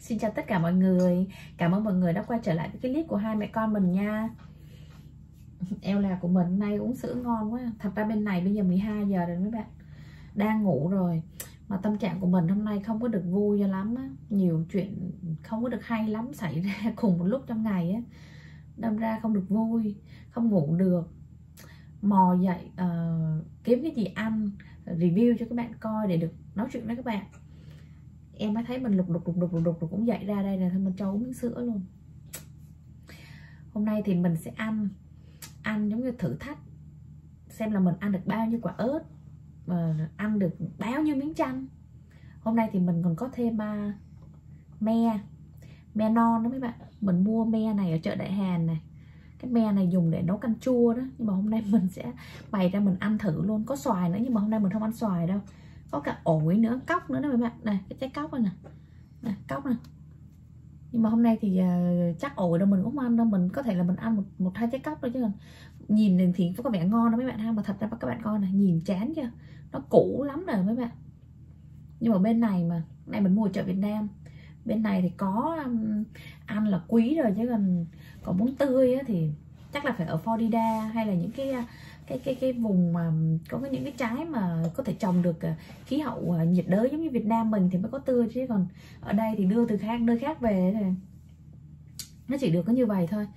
Xin chào tất cả mọi người. Cảm ơn mọi người đã quay trở lại với cái clip của hai mẹ con mình nha. Eo là của mình nay uống sữa ngon quá. Thật ra bên này bây giờ 12 giờ rồi mấy bạn, đang ngủ rồi. Mà tâm trạng của mình hôm nay không có được vui cho lắm á. Nhiều chuyện không có được hay lắm xảy ra cùng một lúc trong ngày á. Đâm ra không được vui, không ngủ được. Mò dậy kiếm cái gì ăn, review cho các bạn coi để được nói chuyện với các bạn. Em mới thấy mình lục đục cũng dậy ra đây là thôi mình cho uống miếng sữa luôn. Hôm nay thì mình sẽ ăn giống như thử thách xem là mình ăn được bao nhiêu quả ớt và ăn được bao nhiêu miếng chanh. Hôm nay thì mình còn có thêm me non đó mấy bạn. Mình mua me này ở chợ Đại Hàn này. Cái me này dùng để nấu canh chua đó. Nhưng mà hôm nay mình sẽ bày ra mình ăn thử luôn. Có xoài nữa nhưng mà hôm nay mình không ăn xoài đâu. Có cả ổi nữa, cóc nữa đó mấy bạn. Này cái trái cóc này nè, cóc này. Nhưng mà hôm nay thì chắc ổi đâu mình cũng không ăn đâu. Mình có thể là mình ăn một hai trái cóc thôi chứ còn nhìn thì có vẻ ngon đó mấy bạn ha. Mà thật ra các bạn coi này, nhìn chán chưa, nó cũ lắm rồi mấy bạn. Nhưng mà bên này mà này mình mua ở chợ Việt Nam, bên này thì có ăn là quý rồi chứ còn muốn tươi á, thì chắc là phải ở Florida hay là những cái vùng mà có những cái trái mà có thể trồng được khí hậu nhiệt đới giống như Việt Nam mình thì mới có tươi, chứ còn ở đây thì đưa từ nơi khác về thì nó chỉ được có như vậy thôi.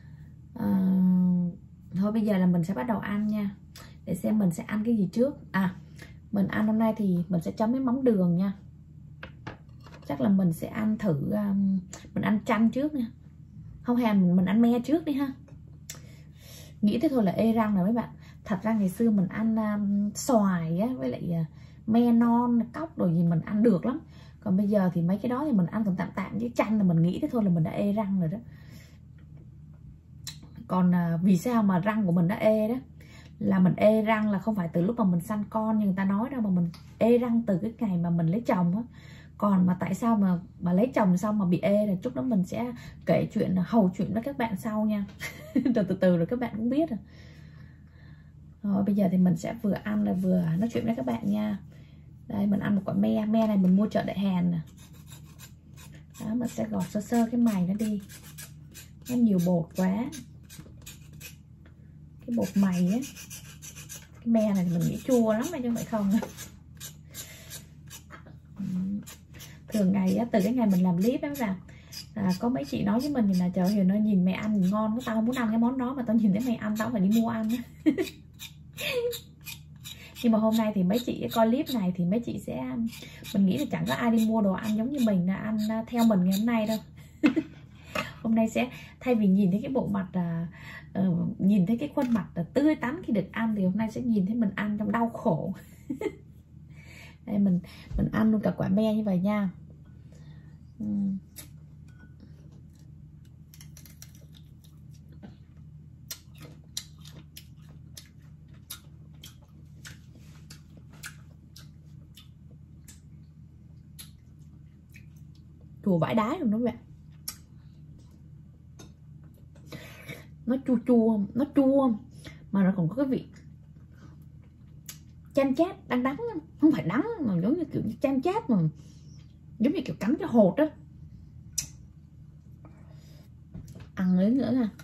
Thôi bây giờ là mình sẽ bắt đầu ăn nha, để xem mình sẽ ăn cái gì trước. Mình ăn hôm nay thì mình sẽ chấm với mắm đường nha. Chắc là mình sẽ ăn thử mình ăn chanh trước nha. Không hay mình ăn me trước đi ha. Nghĩ thế thôi là ê răng rồi mấy bạn. Thật ra ngày xưa mình ăn xoài á, với lại me non, cóc rồi gì mình ăn được lắm. Còn bây giờ thì mấy cái đó thì mình ăn còn tạm chứ chanh là mình nghĩ thế thôi là mình đã ê răng rồi đó. Còn vì sao mà răng của mình đã ê đó, là mình ê răng là không phải từ lúc mà mình sanh con như người ta nói đâu, mà mình ê răng từ cái ngày mà mình lấy chồng á. Còn mà tại sao mà lấy chồng xong mà bị ê là chút đó mình sẽ kể chuyện, hầu chuyện với các bạn sau nha. từ từ rồi các bạn cũng biết rồi. Rồi bây giờ thì mình sẽ vừa ăn là vừa nói chuyện với các bạn nha. Đây mình ăn một quả me này mình mua chợ Đại Hàn nè. Đó, mình sẽ gọt sơ cái mày nó đi, nó nhiều bột quá. Cái bột mày á, cái me này mình nghĩ chua lắm chứ không phải không. Thường ngày á, từ cái ngày mình làm clip đó là có mấy chị nói với mình là trời ơi nó nhìn mẹ ăn ngon, tao không muốn ăn cái món đó mà tao nhìn thấy mày ăn tao phải đi mua ăn. Nhưng mà hôm nay thì mấy chị coi clip này thì mấy chị sẽ, mình nghĩ là chẳng có ai đi mua đồ ăn giống như mình là ăn theo mình ngày hôm nay đâu. Hôm nay sẽ thay vì nhìn thấy cái bộ mặt nhìn thấy cái khuôn mặt tươi tắn khi được ăn, thì hôm nay sẽ nhìn thấy mình ăn trong đau khổ. Đây mình ăn luôn cả quả me như vậy nha. Chua vãi đái luôn đó các bạn. Nó chua mà nó còn có cái vị chan chát đắng, không phải đắng mà giống như kiểu chan chát mà giống như kiểu cắn cái hột đó. Ăn lấy nữa nè.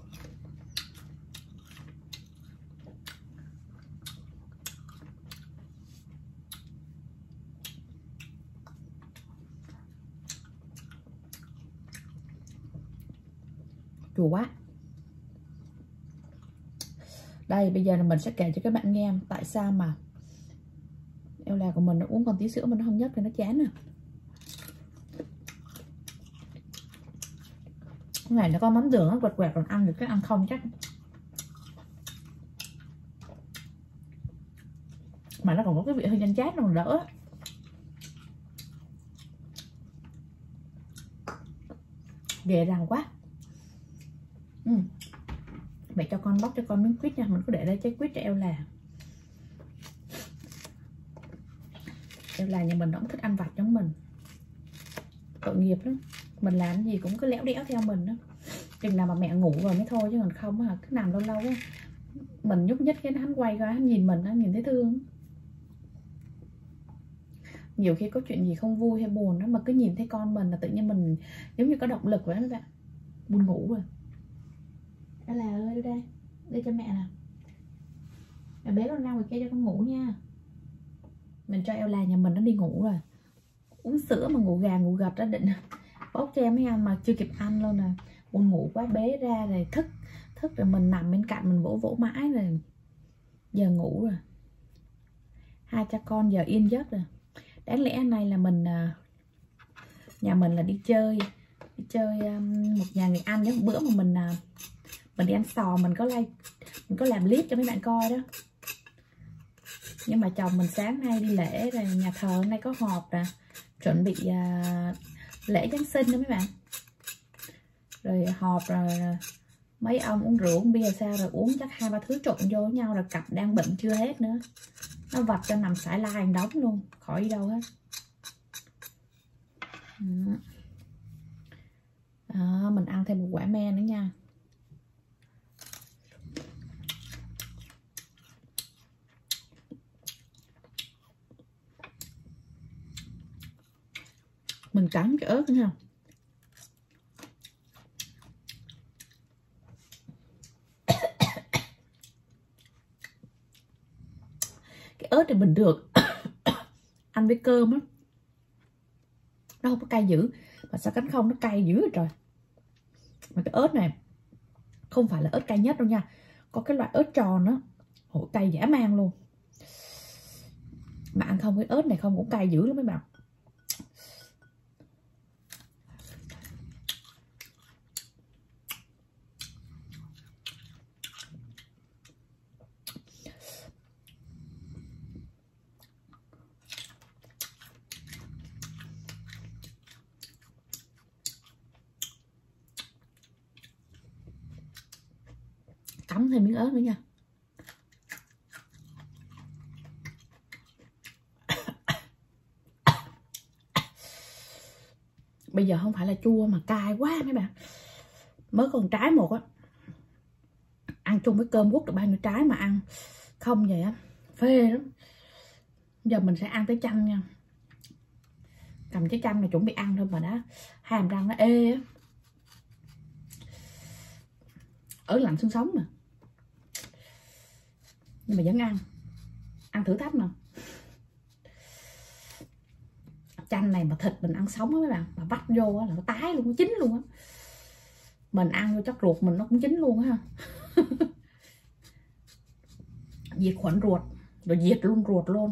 Chua quá. Đây bây giờ là mình sẽ kể cho các bạn nghe tại sao mà eo là của mình nó uống còn tí sữa mà nó không nhấp thì nó chán nè. Cái này nó có mắm đường nó quẹt quẹt còn ăn được, cái ăn không chắc. Mà nó còn có cái vị hơi chanh chát nó còn đỡ. Ghê răng quá. Mẹ cho con bóc cho con miếng quýt nha. Mình có để đây trái quýt cho eo là. Eo là nhà mình không thích ăn vặt giống mình, tội nghiệp lắm. Mình làm cái gì cũng cứ léo đéo theo mình đó. Chừng nào mà mẹ ngủ rồi mới thôi, chứ còn không hả cứ nằm lâu lâu á mình nhúc nhích cái hắn quay ra hắn nhìn mình, nó nhìn thấy thương. Nhiều khi có chuyện gì không vui hay buồn đó mà cứ nhìn thấy con mình là tự nhiên mình giống như có động lực vậy đó các bạn. Buồn ngủ rồi. Đây là ơi, đưa đây. Đưa cho mẹ nè. Mẹ bế con ra ngoài kia cho con ngủ nha. Mình cho Ella nhà mình nó đi ngủ rồi. Uống sữa mà ngủ gà ngủ gật đó, định bốc cho em mấy ăn mà chưa kịp ăn luôn nè. Buồn ngủ quá bế ra rồi thức rồi mình nằm bên cạnh mình vỗ mãi rồi. Giờ ngủ rồi. Hai cha con giờ yên giấc rồi. Đáng lẽ này là mình nhà mình là đi chơi một nhà người ăn. Những bữa mà mình đi ăn sò, mình có làm clip cho mấy bạn coi đó. Nhưng mà chồng mình sáng nay đi lễ rồi, nhà thờ hôm nay có họp nè, chuẩn bị lễ Giáng sinh đó mấy bạn. Rồi họp rồi mấy ông uống rượu uống bia sao rồi uống chắc 2-3 thứ trộn vô với nhau, rồi cặp đang bệnh chưa hết nữa. Nó vật cho nằm sải lai hành đóng luôn, khỏi đi đâu hết. Đó, mình ăn thêm một quả me nữa nha. Mình cắn cái ớt nữa nha. Cái ớt thì mình được ăn với cơm á, nó không có cay dữ. Mà sao cánh không nó cay dữ rồi trời. Mà cái ớt này không phải là ớt cay nhất đâu nha. Có cái loại ớt tròn á, hổ cay dã man luôn. Mà ăn không cái ớt này không cũng cay dữ lắm mấy bạn. Cắm thêm miếng ớt nữa nha. Bây giờ không phải là chua mà cay quá mấy bạn. Mới còn trái một á, ăn chung với cơm quất được bao nhiêu trái mà ăn không vậy á phê lắm. Giờ mình sẽ ăn tới chanh nha. Cầm trái chanh này chuẩn bị ăn thôi mà đã hàm răng nó ê á. Ở lạnh xương sống mà. Nhưng mà vẫn ăn thử thách mà. Chanh này mà thịt mình ăn sống á mấy bạn, mà vắt vô là nó tái luôn, nó chín luôn á. Mình ăn vô chắc ruột mình nó cũng chín luôn á ha. Diệt khuẩn ruột, rồi diệt luôn ruột luôn.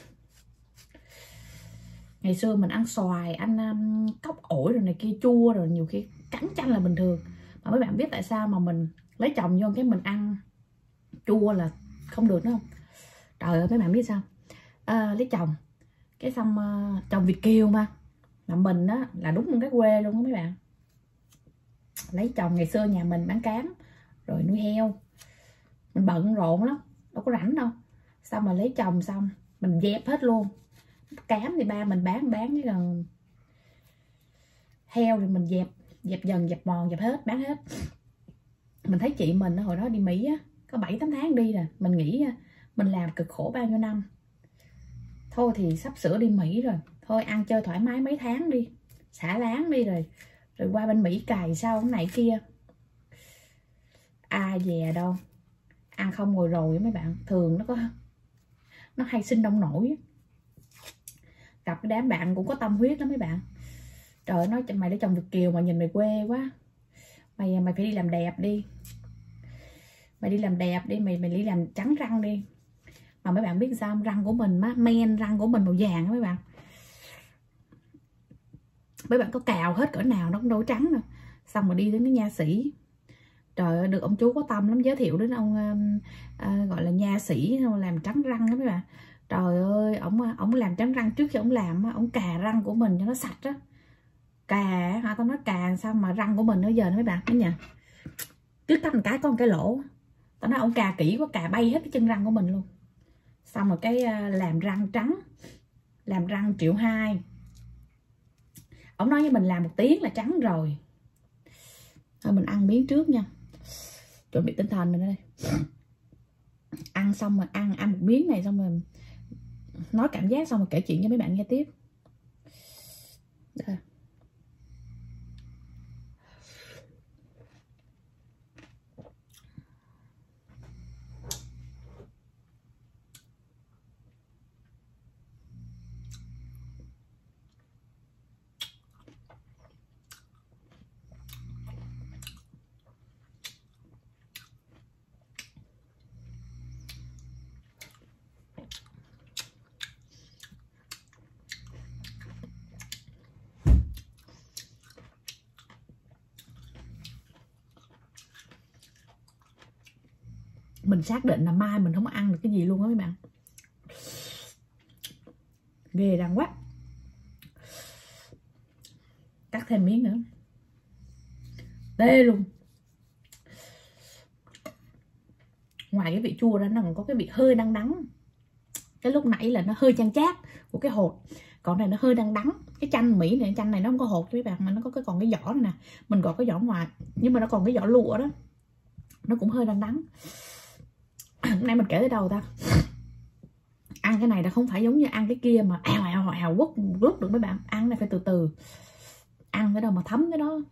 Ngày xưa mình ăn xoài, ăn cóc ổi rồi này kia chua, rồi nhiều khi cắn chanh là bình thường. Mà mấy bạn biết tại sao mà mình lấy chồng vô cái mình ăn chua là không được nữa không? Trời ơi mấy bạn biết sao? Lấy chồng cái xong chồng Việt kiều mà mình á là đúng một cái quê luôn á mấy bạn. Lấy chồng ngày xưa nhà mình bán cám rồi nuôi heo, mình bận rộn lắm đâu có rảnh đâu. Xong mà lấy chồng xong mình dẹp hết luôn. Cám thì ba mình bán với gần heo thì mình dẹp dần dẹp mòn dẹp hết, bán hết. Mình thấy chị mình hồi đó đi Mỹ á, có 7-8 tháng đi rồi. Mình nghĩ mình làm cực khổ bao nhiêu năm, thôi thì sắp sửa đi Mỹ rồi, thôi ăn chơi thoải mái mấy tháng đi, xả láng đi, rồi qua bên Mỹ cày sau cái này kia. Dè đâu, ăn không ngồi rồi mấy bạn. Thường nó hay sinh đông nổi. Gặp cái đám bạn cũng có tâm huyết lắm mấy bạn. Trời ơi, nói mày để chồng Việt kiều mà nhìn mày quê quá, mày phải đi làm đẹp đi, mày đi làm đẹp đi, mày đi làm trắng răng đi. Mà mấy bạn biết sao không? Răng của mình á, men răng của mình màu vàng á mấy bạn. Mấy bạn có cào hết cỡ nào nó cũng đâu trắng đâu. Xong rồi đi đến cái nha sĩ, trời ơi được ông chú có tâm lắm, giới thiệu đến ông gọi là nha sĩ làm trắng răng đó mấy bạn. Trời ơi ổng làm trắng răng, trước khi ổng làm ổng cà răng của mình cho nó sạch á. Cà tao nói cà sao mà răng của mình bây giờ mấy bạn thấy nhỉ, cứ cắt một cái có một cái lỗ. Tao nói ổng cà kỹ quá, cà bay hết cái chân răng của mình luôn. Xong rồi cái làm răng trắng, làm răng 1,2 triệu. Ổng nói với mình làm 1 tiếng là trắng rồi. Thôi mình ăn miếng trước nha, chuẩn bị tinh thần mình đây. Ăn xong rồi ăn một miếng này xong rồi nói cảm giác xong rồi kể chuyện cho mấy bạn nghe tiếp. Đây. Mình xác định là mai mình không ăn được cái gì luôn á mấy bạn. Ghê răng quá. Cắt thêm miếng nữa. Tê luôn. Ngoài cái vị chua ra nó còn có cái vị hơi đắng đắng. Cái lúc nãy là nó hơi chan chát của cái hột, còn này nó hơi đắng đắng. Cái chanh Mỹ này, chanh này nó không có hột các bạn, mà nó có còn cái vỏ này nè. Mình gọt cái vỏ ngoài nhưng mà nó còn cái vỏ lụa đó, nó cũng hơi đắng đắng. Nay mình kể tới đâu ta? Ăn cái này là không phải giống như ăn cái kia mà ào quất lúc được mấy bạn. Ăn này phải từ từ, ăn cái đâu mà thấm cái đó.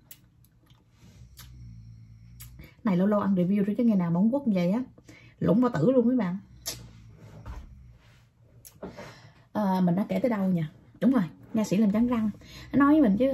Này lâu lâu ăn review rồi chứ ngày nào mà không quất như vậy á, lủng bao tử luôn mấy bạn. Mình đã kể tới đâu nhỉ? Đúng rồi, nha sĩ làm trắng răng nói với mình chứ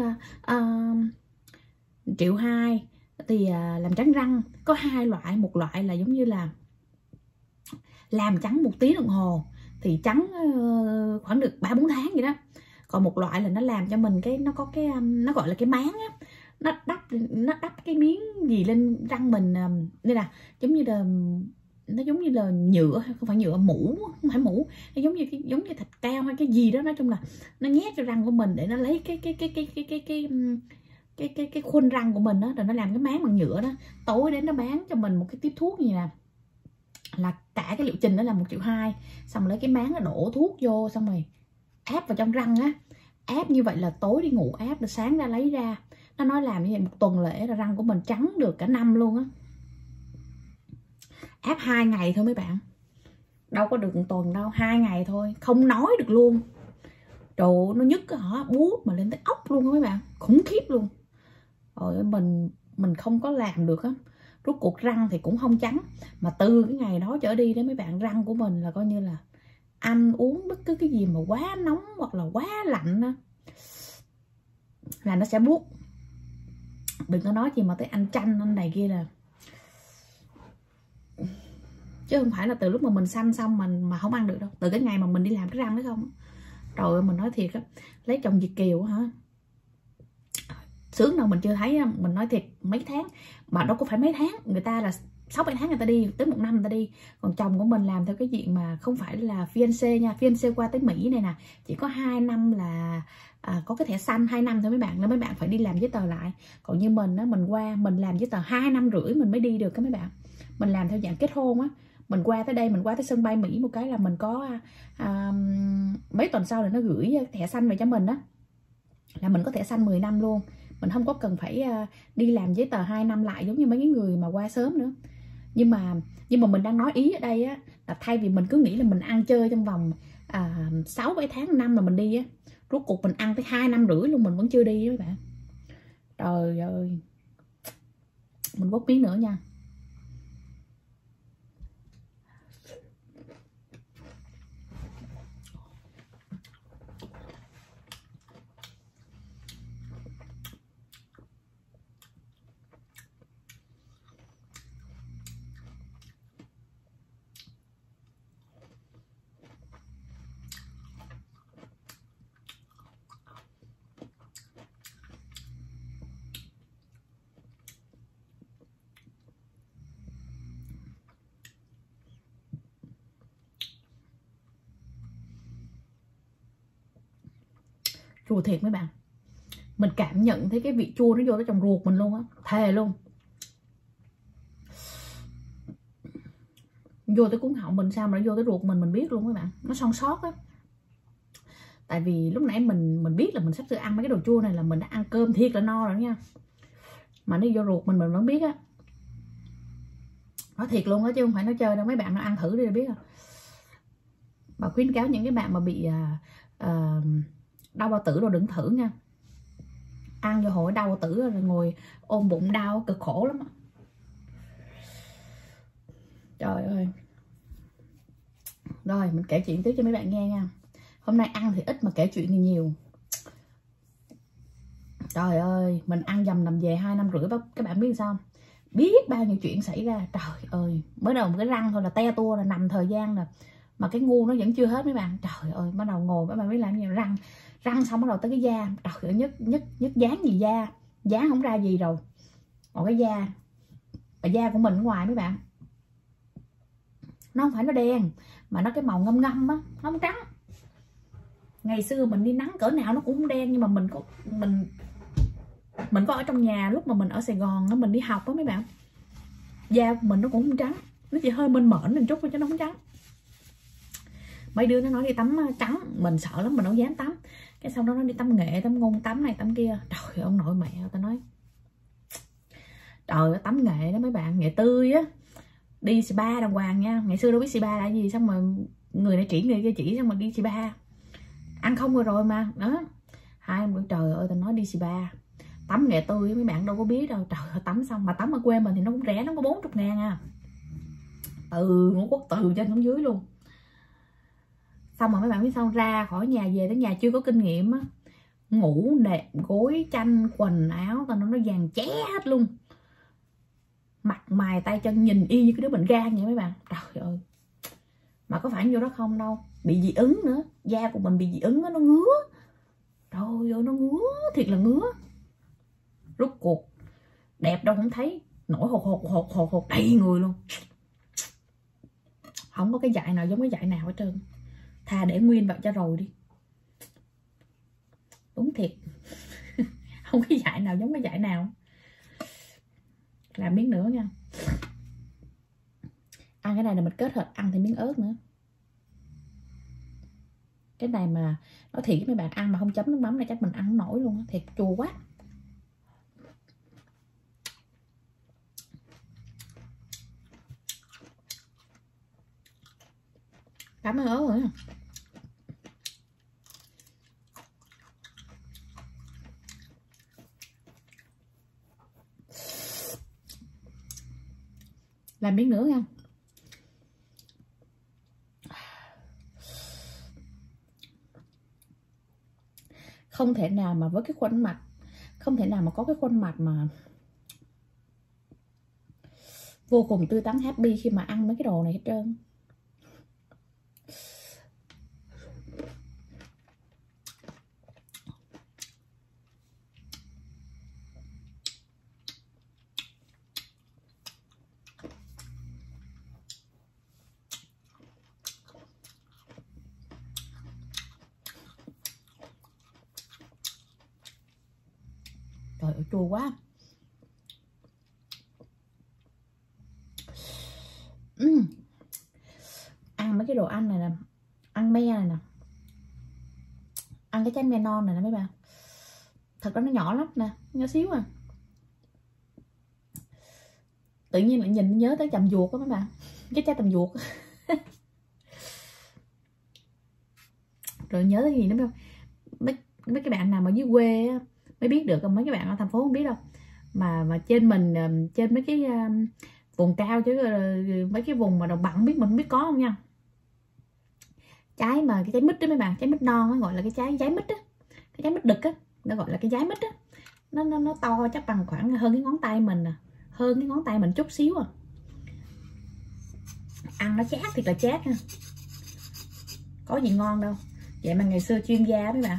triệu 2 thì làm trắng răng có 2 loại. Một loại là giống như là làm trắng 1 tiếng đồng hồ thì trắng khoảng được 3-4 tháng vậy đó. Còn một loại là nó làm cho mình cái nó có cái nó gọi là cái máng á, nó đắp cái miếng gì lên răng mình đây là giống như là nó giống như là nhựa, không phải nhựa, mũ, không phải mũ, nó giống như thịt cao hay cái gì đó. Nói chung là nó nhét cho răng của mình để nó lấy cái khuôn răng của mình đó, rồi nó làm cái máng bằng nhựa đó. Tối đến nó bán cho mình một cái tiếp thuốc như nè, là cả cái liệu trình đó là 1,2 triệu. Xong lấy cái máng nó đổ thuốc vô, xong rồi áp vào trong răng á. Áp như vậy là tối đi ngủ áp, rồi sáng ra lấy ra. Nó nói làm như vậy 1 tuần lễ là răng của mình trắng được cả năm luôn á. Áp 2 ngày thôi mấy bạn, đâu có được 1 tuần đâu, 2 ngày thôi, không nói được luôn. Đồ nó nhức hả, bút mà lên tới ốc luôn á mấy bạn, khủng khiếp luôn. Rồi mình không có làm được á. Rốt cuộc răng thì cũng không trắng, mà từ cái ngày đó trở đi đấy mấy bạn, răng của mình là coi như là ăn uống bất cứ cái gì mà quá nóng hoặc là quá lạnh á, là nó sẽ buốt. Đừng có nói gì mà tới ăn chanh anh này kia là, chứ không phải là từ lúc mà mình xăm xong mình mà không ăn được đâu. Từ cái ngày mà mình đi làm cái răng đó không. Rồi mình nói thiệt á, lấy chồng Việt kiều hả, sướng đâu mình chưa thấy. Mình nói thiệt, mấy tháng mà đâu có phải mấy tháng, người ta là 6-7 tháng người ta đi, tới 1 năm người ta đi. Còn chồng của mình làm theo cái diện mà không phải là fiancé nha. Fiancé qua tới Mỹ này nè, chỉ có 2 năm là có cái thẻ xanh 2 năm thôi mấy bạn, nên mấy bạn phải đi làm giấy tờ lại. Còn như mình á, mình qua mình làm giấy tờ 2 năm rưỡi mình mới đi được các mấy bạn. Mình làm theo dạng kết hôn á. Mình qua tới đây, mình qua tới sân bay Mỹ một cái là mình có mấy tuần sau là nó gửi thẻ xanh về cho mình á, là mình có thẻ xanh 10 năm luôn. Mình không có cần phải đi làm giấy tờ 2 năm lại giống như mấy cái người mà qua sớm nữa. Nhưng mà mình đang nói ý ở đây á, là thay vì mình cứ nghĩ là mình ăn chơi trong vòng 6-7 tháng năm là mình đi á, rốt cuộc mình ăn tới 2 năm rưỡi luôn mình vẫn chưa đi các bạn. Trời ơi, mình bốc miếng nữa nha. Chua thiệt mấy bạn, mình cảm nhận thấy cái vị chua nó vô tới trong ruột mình luôn á, thề luôn. Vô tới cuống họng mình sao mà nó vô tới ruột mình biết luôn các bạn, nó son sót á. Tại vì lúc nãy mình biết là mình sắp sửa ăn mấy cái đồ chua này là mình đã ăn cơm thiệt là no rồi nha, mà nó vô ruột mình vẫn biết á. Nói thiệt luôn á chứ không phải nói chơi đâu mấy bạn, nó ăn thử đi là biết rồi. Bà khuyến cáo những cái bạn mà bị đau bao tử rồi đừng thử nha. Ăn vô hồi đau bao tử rồi ngồi ôm bụng đau cực khổ lắm. Trời ơi. Rồi mình kể chuyện tiếp cho mấy bạn nghe nha. Hôm nay ăn thì ít mà kể chuyện thì nhiều. Trời ơi, mình ăn dầm nằm về 2 năm rưỡi, các bạn biết sao? Biết bao nhiêu chuyện xảy ra. Trời ơi, mới đầu một cái răng thôi là te tua là nằm thời gian rồi. Mà cái ngu nó vẫn chưa hết mấy bạn. Trời ơi, bắt đầu ngồi các bạn biết làm gì, răng xong bắt đầu tới cái da. Trời ơi, nhất dán gì da, dán không ra gì rồi. Còn cái da của mình ở ngoài mấy bạn, nó không phải nó đen mà nó cái màu ngâm ngâm á, nó không trắng. Ngày xưa mình đi nắng cỡ nào nó cũng không đen, nhưng mà mình có ở trong nhà lúc mà mình ở Sài Gòn á, mình đi học á mấy bạn, da của mình nó cũng không trắng, nó chỉ hơi mơn mởn lên chút thôi chứ nó không trắng. Mấy đứa nó nói đi tắm trắng, mình sợ lắm, mình đâu dám tắm. Cái sau đó nó đi tắm nghệ, tắm ngung, tắm này tắm kia. Trời, ông nội mẹ tao nói, trời ơi, tắm nghệ đó mấy bạn, nghệ tươi á, đi spa đàng hoàng nha. Ngày xưa đâu biết spa là gì, xong mà người này chỉ người kia chỉ, xong mà đi spa ăn không rồi mà đó. 2 bữa trời ơi, tao nói đi spa tắm nghệ tươi mấy bạn đâu có biết đâu. Trời ơi, tắm xong mà tắm ở quê mình thì nó cũng rẻ, nó có 40.000 à, từ Ngũ Quốc từ trên xuống dưới luôn. Xong rồi mấy bạn biết sao, ra khỏi nhà về tới nhà chưa có kinh nghiệm á, ngủ nệm gối chăn quần áo tao nó vàng ché hết luôn, mặt mày tay chân nhìn y như cái đứa bệnh gan vậy mấy bạn. Trời ơi, mà có phải vô đó không đâu, bị dị ứng nữa, da của mình bị dị ứng đó, nó ngứa. Trời ơi, nó ngứa thiệt là ngứa. Rốt cuộc đẹp đâu không thấy, nổi hột đầy người luôn. Không có cái dại nào giống cái dại nào hết trơn, thà để nguyên vậy cho rồi đi. Đúng thiệt. Không cái dại nào giống cái dại nào. Làm miếng nữa nha. Ăn cái này là mình kết hợp ăn thêm miếng ớt nữa. Cái này mà nói thiệt với mấy bạn, ăn mà không chấm nước mắm này chắc mình ăn không nổi luôn á, thiệt chua quá. Cảm ơn ớt rồi. Làm miếng nữa nha. Không thể nào mà với cái khuôn mặt, không thể nào mà có cái khuôn mặt mà vô cùng tươi tắn happy khi mà ăn mấy cái đồ này hết trơn. Trời ơi, chua quá. Ăn mấy cái đồ ăn này nè, ăn me này nè, ăn cái trái me non này nè mấy bạn, thật ra nó nhỏ lắm nè, nhỏ xíu à. Tự nhiên lại nhìn nhớ tới chầm vuột đó mấy bạn, cái trái tầm vuột. Rồi nhớ tới gì nữa không? Mấy cái bạn nào mà dưới quê á, mới biết được, mấy cái bạn ở thành phố không biết đâu. Mà trên mình, trên mấy cái vùng cao chứ mấy cái vùng mà đồng bằng biết, mình không biết có không nha. Trái mà cái trái mít đó mấy bạn, trái mít non nó gọi là cái trái mít á, cái trái mít đực á, nó gọi là cái trái mít á. Nó to chắc bằng khoảng hơn cái ngón tay mình à, hơn cái ngón tay mình chút xíu à. Ăn nó chát thiệt là chát ha, có gì ngon đâu. Vậy mà ngày xưa chuyên gia mấy bạn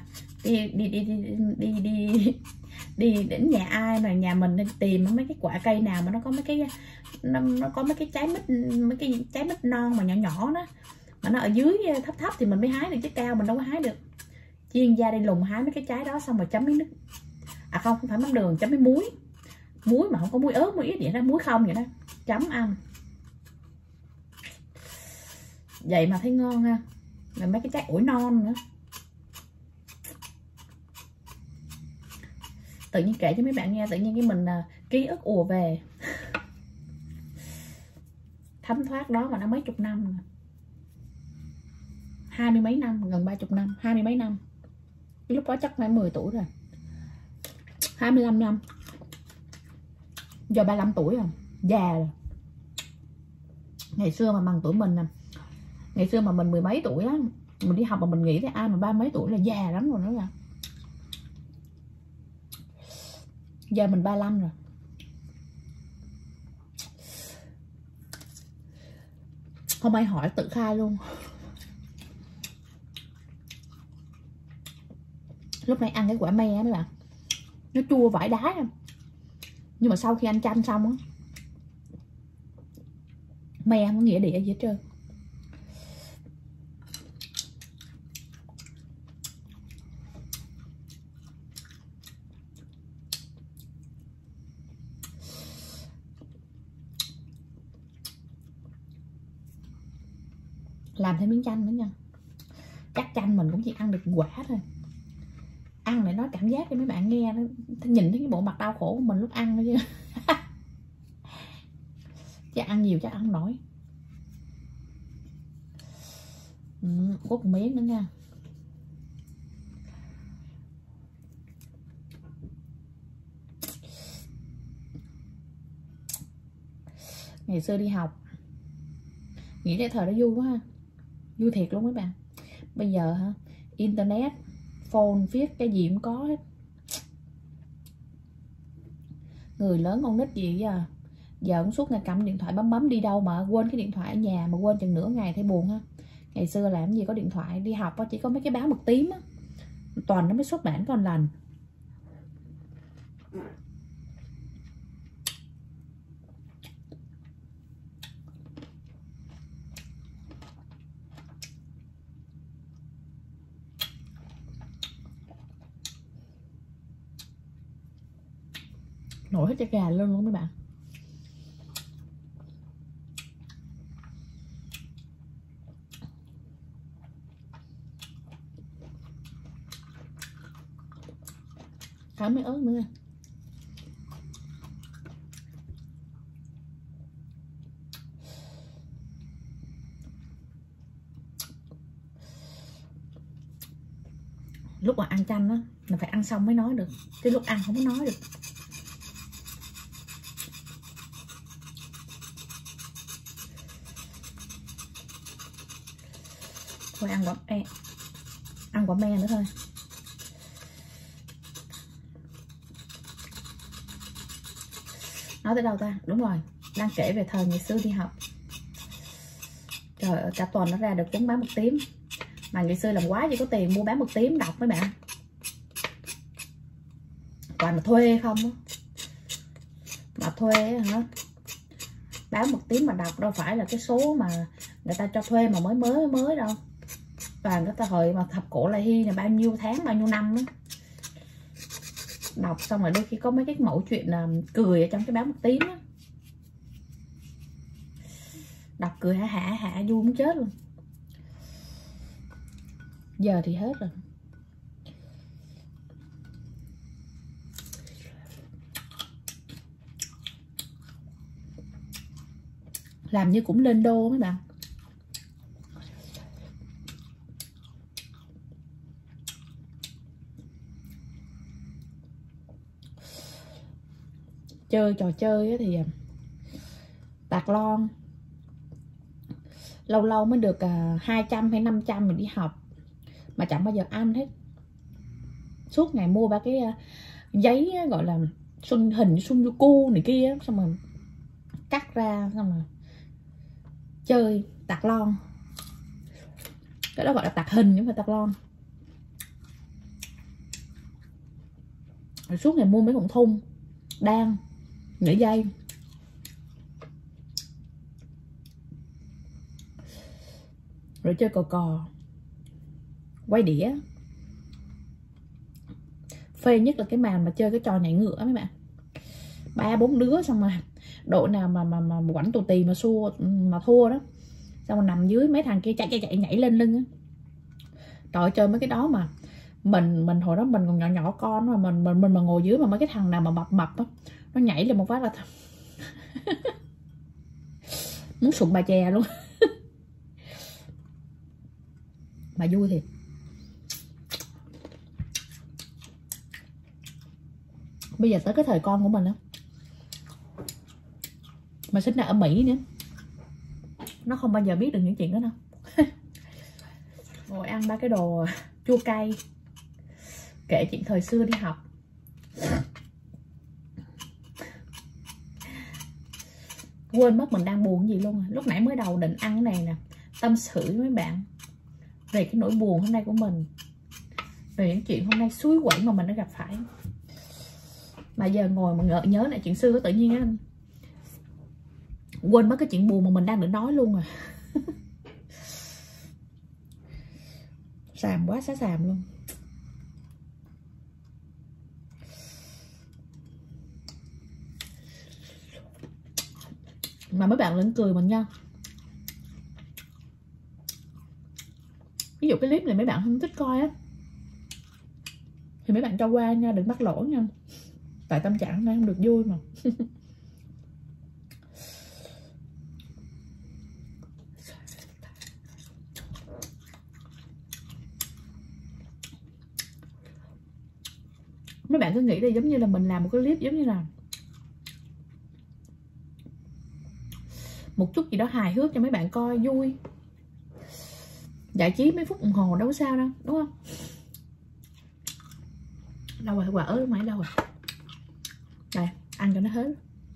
đi đến nhà ai mà nhà mình đi tìm mấy cái quả cây nào mà nó có mấy cái, nó có mấy cái trái mít, mấy cái trái mít non mà nhỏ nhỏ đó, mà nó ở dưới thấp thì mình mới hái được, chứ cao mình đâu có hái được. Chuyên gia đi lùng hái mấy cái trái đó xong rồi chấm miếng nước, à không phải mắm đường, chấm với muối mà không có muối ớt, muối ít vậy đó, muối không vậy đó, chấm ăn vậy mà thấy ngon ha. Rồi mấy cái trái ổi non nữa. Tự nhiên kể cho mấy bạn nghe, tự nhiên cái mình ký ức ùa về. Thấm thoát đó mà đã mấy chục năm rồi. 20 mấy năm, gần 30 năm, 20 mấy năm. Cái lúc đó chắc phải 10 tuổi rồi, 25 năm. Giờ 35 tuổi rồi, già rồi. Ngày xưa mà bằng tuổi mình nè, ngày xưa mà mình 10 mấy tuổi á, mình đi học mà mình nghĩ tới ai mà 30 mấy tuổi là già lắm rồi đó là. Giờ mình 35 rồi. Không ai hỏi tự khai luôn. Lúc nãy ăn cái quả me á mấy bạn, nó chua vãi đái không? Nhưng mà sau khi ăn chanh xong á, me không có nghĩa địa gì hết trơn. Làm thêm miếng chanh nữa nha. Chắc chanh mình cũng chỉ ăn được quả thôi. Ăn để nói cảm giác cho mấy bạn nghe, nó nhìn thấy cái bộ mặt đau khổ của mình lúc ăn thôi chứ. Chứ ăn nhiều chắc ăn không nổi. Có một miếng nữa nha. Ngày xưa đi học nghĩ cái thời đó vui quá ha, vui thiệt luôn mấy bạn. Bây giờ hả, internet, phone, viết cái gì cũng có hết. Người lớn con nít gì giờ, giờ cũng suốt ngày cầm điện thoại bấm đi đâu mà quên cái điện thoại ở nhà, mà quên chừng nửa ngày thấy buồn ha. Ngày xưa làm gì có điện thoại, đi học chỉ có mấy cái báo mực tím á, toàn nó mới xuất bản còn lành. Nổi hết da gà luôn mấy bạn. Thả mấy ớt nữa nha. Lúc mà ăn chanh á là phải ăn xong mới nói được, cái lúc ăn không có nói được. Thôi ăn quả me nữa thôi. Nói tới đâu ta? Đúng rồi, đang kể về thời ngày xưa đi học. Trời ơi, cả tuần nó ra được cuốn báo mực tím. Mà ngày xưa làm quá chỉ có tiền mua báo mực tím đọc mấy bạn. Toàn là thuê không á. Mà thuê hả, báo mực tím mà đọc đâu phải là cái số mà người ta cho thuê mà mới đâu. Toàn cái thời mà thập cổ lại hy là bao nhiêu tháng bao nhiêu năm á. Đọc xong rồi đôi khi có mấy cái mẫu chuyện là cười ở trong cái báo mực tím á. Đọc cười hả vui muốn chết luôn. Giờ thì hết rồi. Làm như cũng lên đô mấy bạn. Chơi trò chơi thì tạc lon lâu lâu mới được 200 hay 500 mình đi học, mà chẳng bao giờ ăn hết. Suốt ngày mua ba cái giấy gọi là hình Sunjuku này kia, xong rồi cắt ra xong rồi chơi tạc lon. Cái đó gọi là tạc hình chứ không phải tạc lon. Rồi suốt ngày mua mấy con thun đan nhảy dây. Rồi chơi cò quay đĩa. Phê nhất là cái màn mà chơi cái trò nhảy ngựa mấy bạn, 3-4 đứa, xong rồi đội nào mà quảnh tù tì mà thua đó, xong rồi nằm dưới mấy thằng kia chạy nhảy lên lưng á. Trời ơi, chơi mấy cái đó mà mình hồi đó mình còn nhỏ con mà mình mà ngồi dưới mà mấy cái thằng nào mà mập á, nó nhảy lên một phát là muốn sụn bà chè luôn. mà vui thiệt. Bây giờ tới cái thời con của mình á, mà sinh ra ở Mỹ nữa, nó không bao giờ biết được những chuyện đó đâu. Ngồi ăn ba cái đồ chua cay, kể chuyện thời xưa đi học. Quên mất mình đang buồn gì luôn à. Lúc nãy mới đầu định ăn cái này nè, tâm sự với mấy bạn về cái nỗi buồn hôm nay của mình, về những chuyện hôm nay suối quẩy mà mình đã gặp phải. Mà giờ ngồi mà nhớ lại chuyện xưa tự nhiên á, quên mất cái chuyện buồn mà mình đang định nói luôn à. Xàm quá xá xàm luôn. Mà mấy bạn vẫn cười mình nha. Ví dụ cái clip này mấy bạn không thích coi á thì mấy bạn cho qua nha, đừng bắt lỗi nha. Tại tâm trạng này không được vui mà. Mấy bạn cứ nghĩ là giống như là mình làm một cái clip giống như là một chút gì đó hài hước cho mấy bạn coi vui, giải trí mấy phút đồng hồ đâu có sao đâu, đúng không? Đâu rồi, quả ớt lúc nãy đâu rồi? Đây, ăn cho nó hết.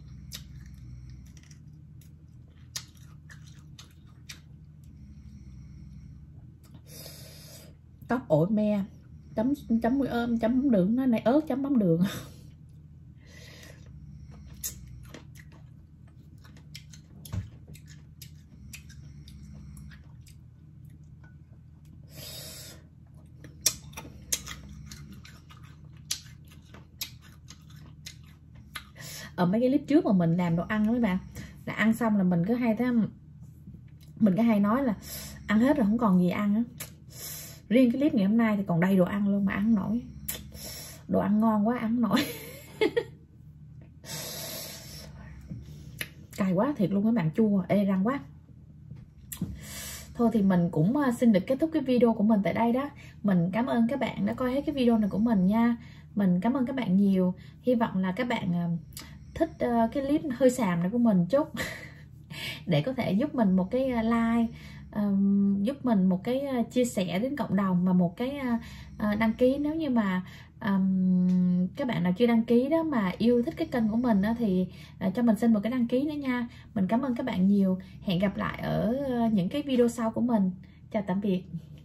Tóc ổi me chấm muối ôm chấm mắm đường, nó này ớt chấm mắm đường. Ở mấy cái clip trước mà mình làm đồ ăn đó mấy bạn, là ăn xong là mình cứ hay nói là ăn hết rồi không còn gì ăn á. Riêng cái clip ngày hôm nay thì còn đầy đồ ăn luôn mà ăn không nổi. Đồ ăn ngon quá ăn không nổi. Cay quá thiệt luôn các bạn, chua ê răng quá. Thôi thì mình cũng xin được kết thúc cái video của mình tại đây đó. Mình cảm ơn các bạn đã coi hết cái video này của mình nha. Mình cảm ơn các bạn nhiều. Hy vọng là các bạn thích cái clip hơi xàm này của mình chút. Để có thể giúp mình một cái like, giúp mình một cái chia sẻ đến cộng đồng, và một cái đăng ký nếu như mà các bạn nào chưa đăng ký đó mà yêu thích cái kênh của mình đó, thì cho mình xin một cái đăng ký nữa nha. Mình cảm ơn các bạn nhiều. Hẹn gặp lại ở những cái video sau của mình. Chào tạm biệt.